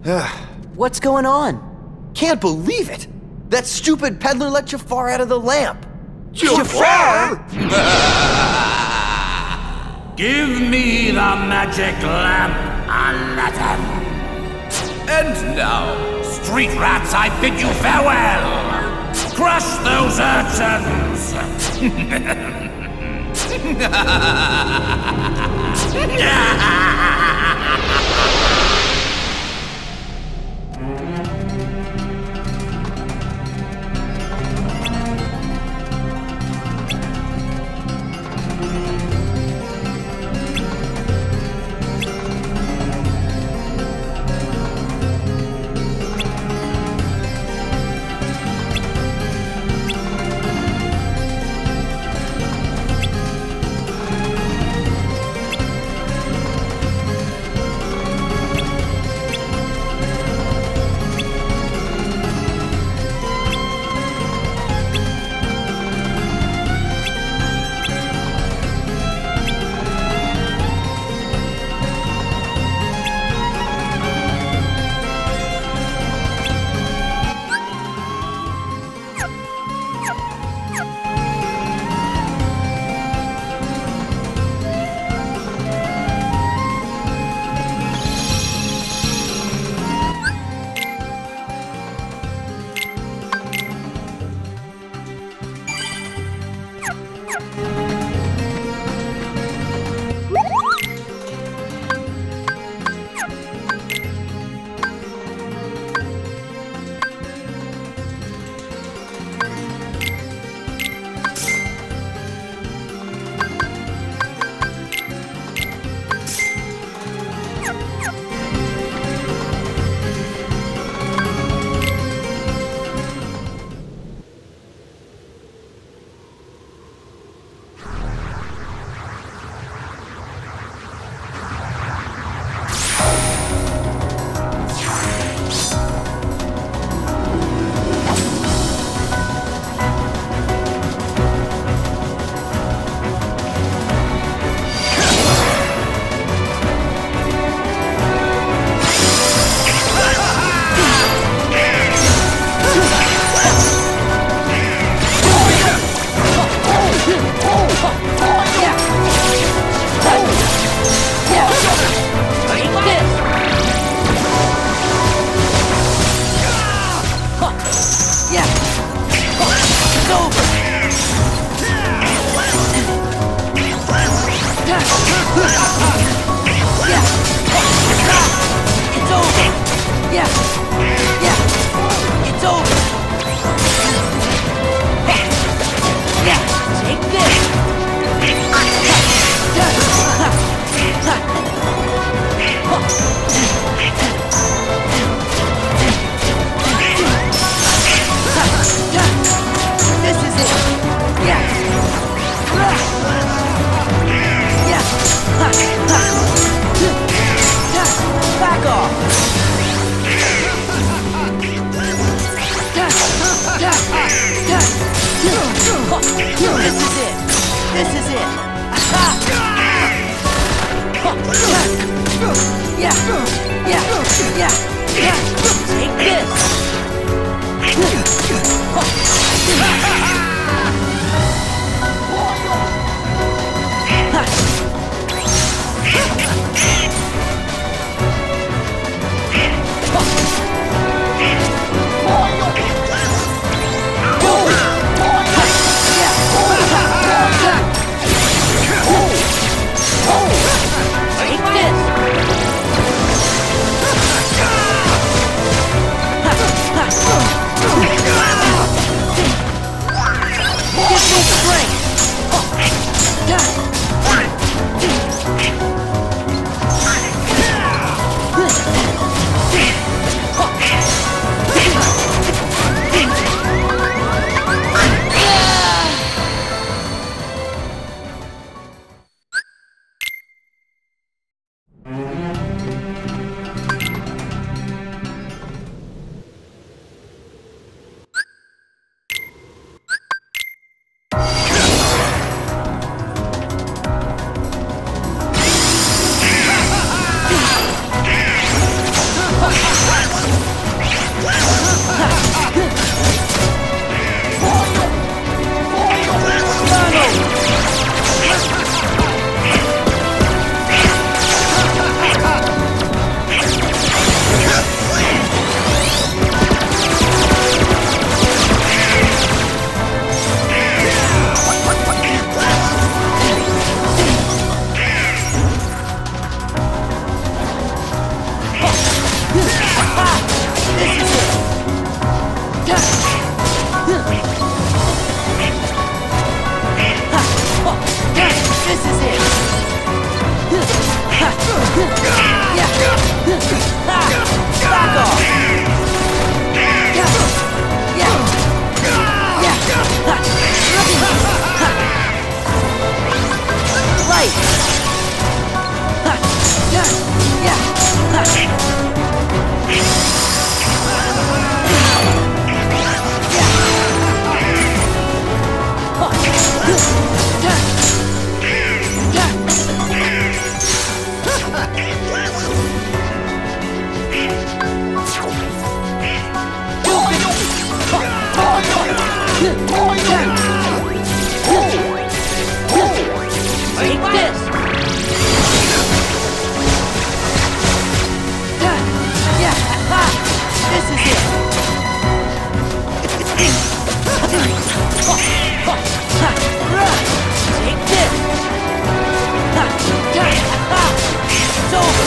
What's going on? Can't believe it! That stupid peddler let Jafar out of the lamp! Jafar? Give me the magic lamp, Aladdin. And now, street rats, I bid you farewell! Crush those urchins! Take this! Yeah! This is it! Take this! It's over!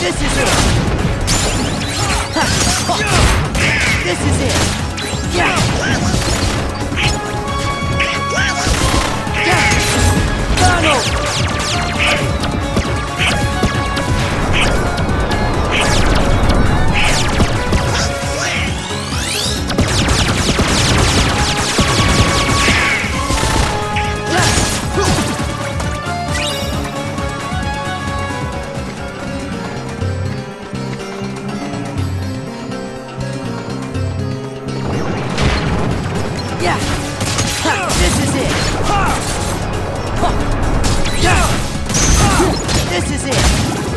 This is it! This is it! Yeah! Donald! Yeah! This is it! This is it!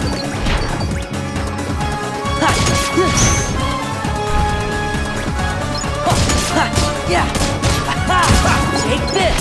Yeah! Take this!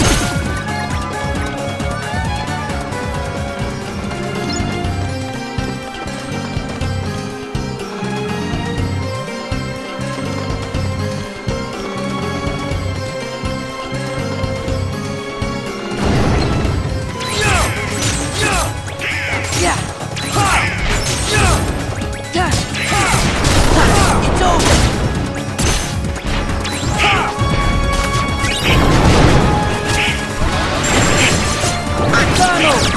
It's over! Donald!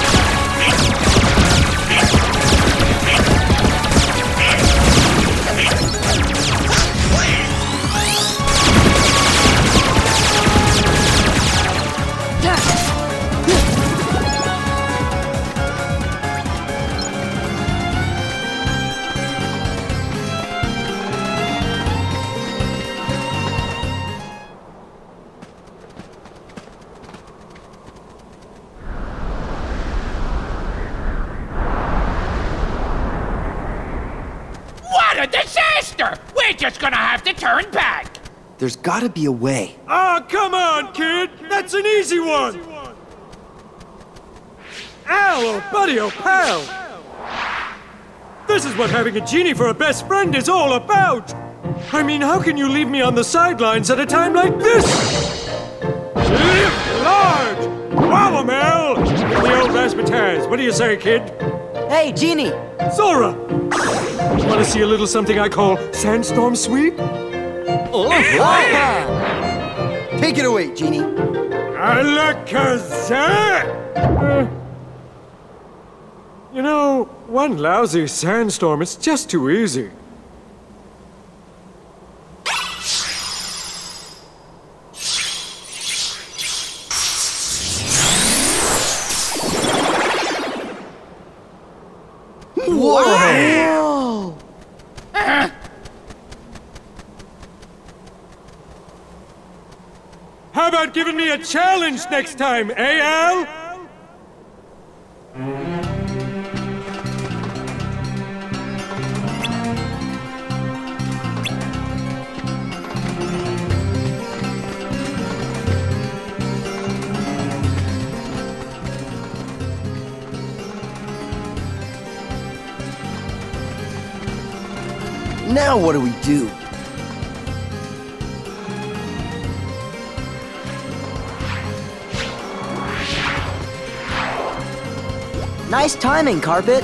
What a disaster! We're just gonna have to turn back. There's gotta be a way. Oh, come on, kid! That's an easy one! Ow, oh buddy, oh pal! This is what having a genie for a best friend is all about! I mean, how can you leave me on the sidelines at a time like this? Live large! Wowamel! Give the old razzmatazz. What do you say, kid? Hey, Genie! Zora! Want to see a little something I call Sandstorm Sweep? Take it away, Genie. Alakazam! You know, one lousy sandstorm, it's just too easy. Whoa! How about giving me a challenge next time, eh, Al? Now what do we do? Nice timing, Carpet!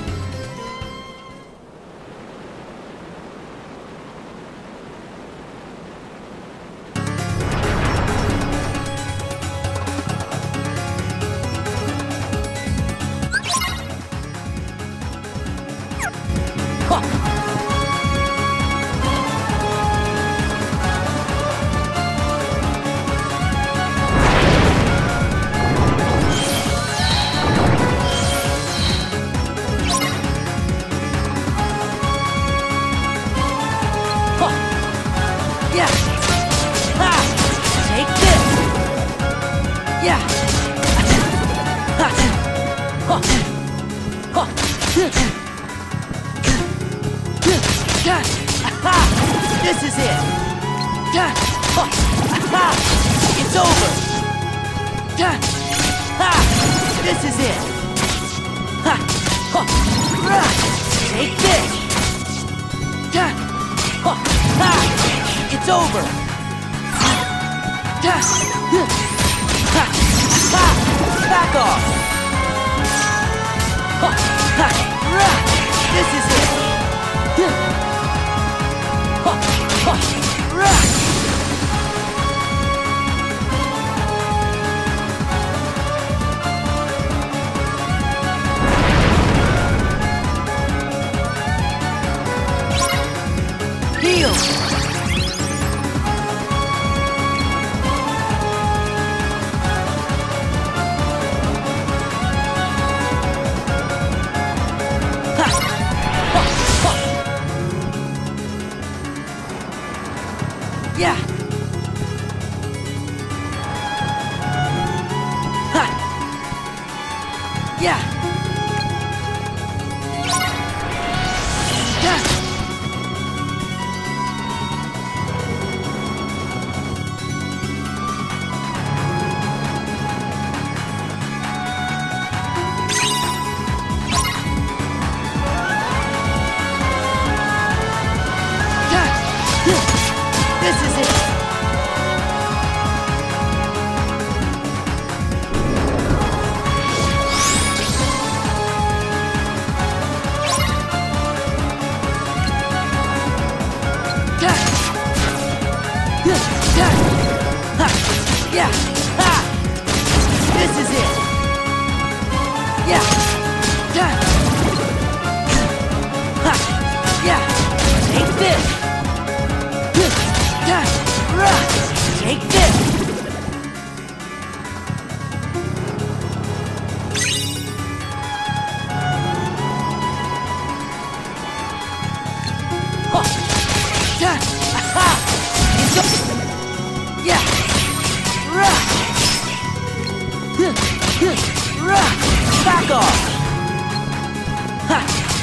Yeah! Ha! Take this! Yeah! Ha! Ha! Ha! Ha! This is it! Ha! Ha! It's over! Ha! This is it! Ha! Ha! Take this! Ha! Ha! It's over! Back off! This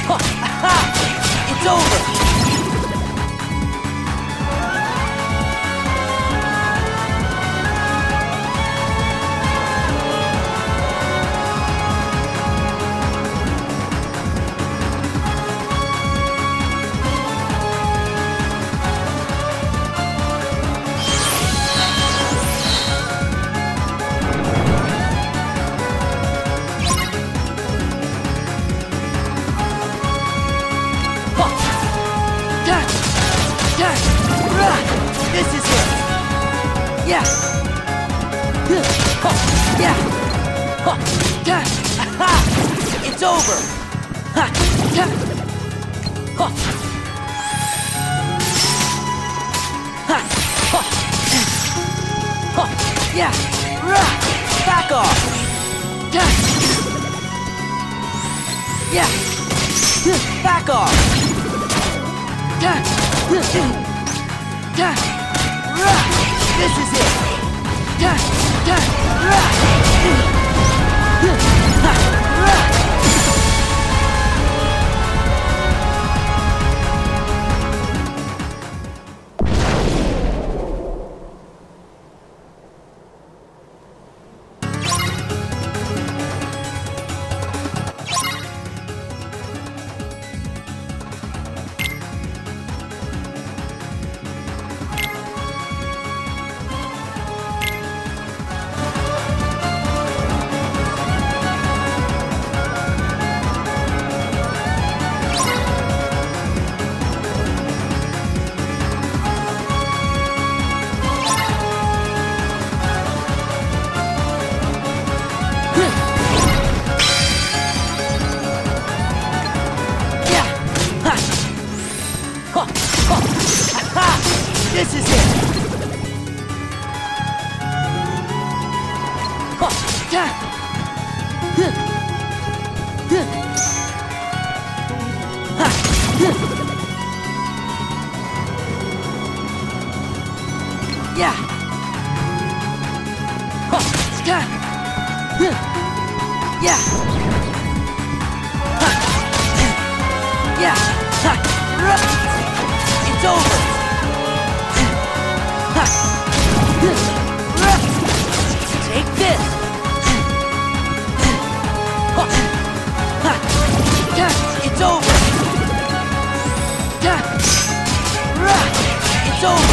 It's over! This is it! Yeah! Yeah! It's over! Yeah! Back off! Yeah! Back off! This is it! This is it! Yeah! Yeah! Yeah! It's over! Take this! It's over! It's over!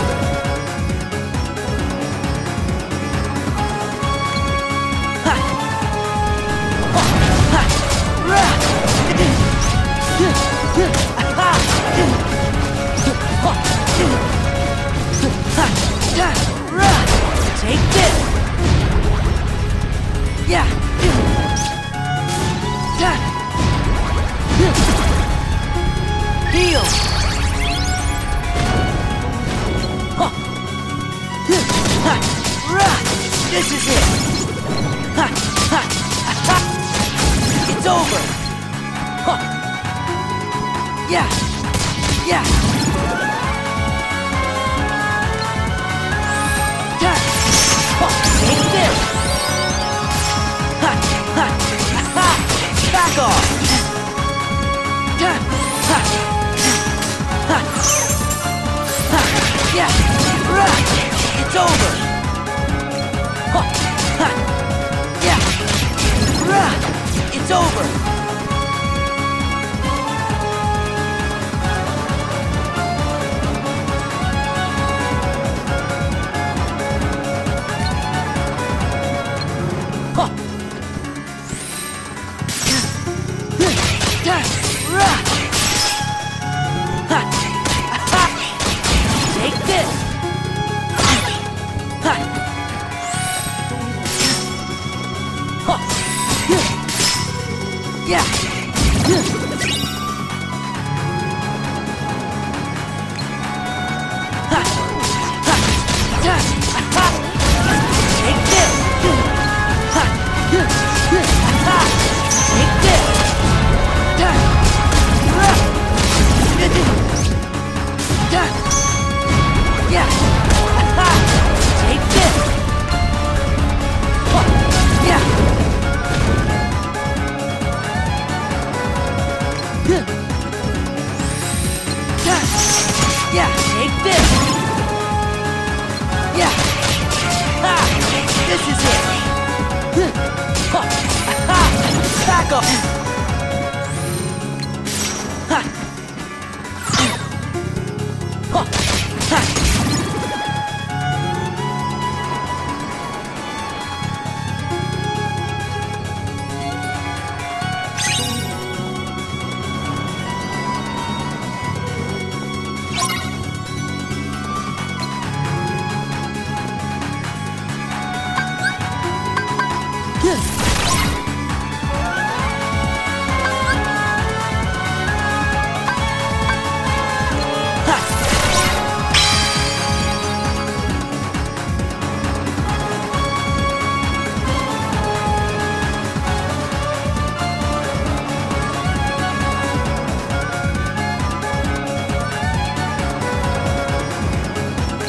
Take this! Yeah! Heal! This is it! It's over! Yeah! Yeah! Take this! Back off! Yeah! It's over! Yeah! It's over! Take this! This is it. Back up.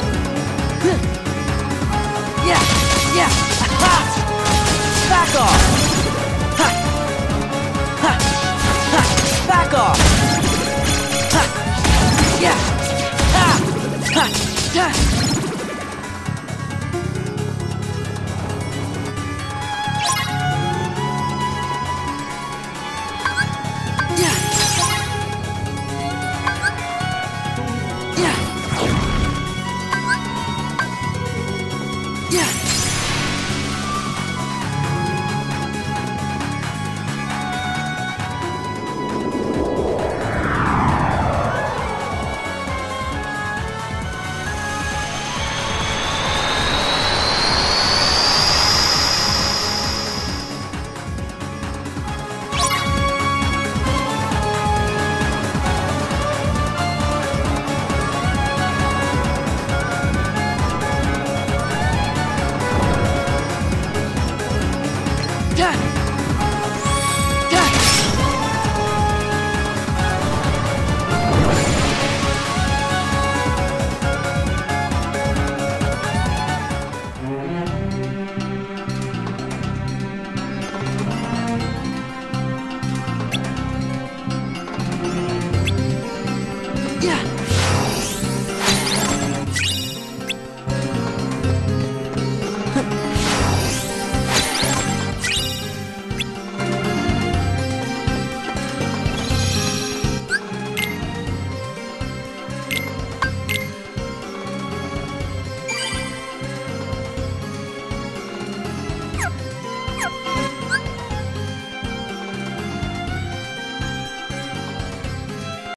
Yeah! Back off!